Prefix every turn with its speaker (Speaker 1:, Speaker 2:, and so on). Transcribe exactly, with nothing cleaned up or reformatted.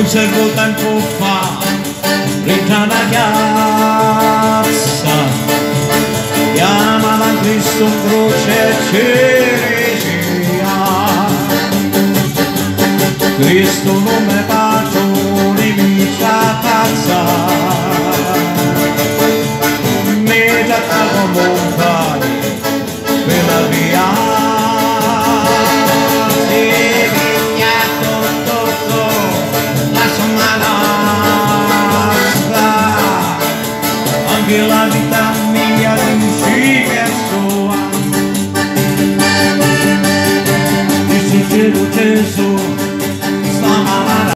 Speaker 1: un certo tempo fa, ricca ragazza, chiamava Cristo in croce e Ceresia. Cristo non mi faccio un'imicia pazza, mi già come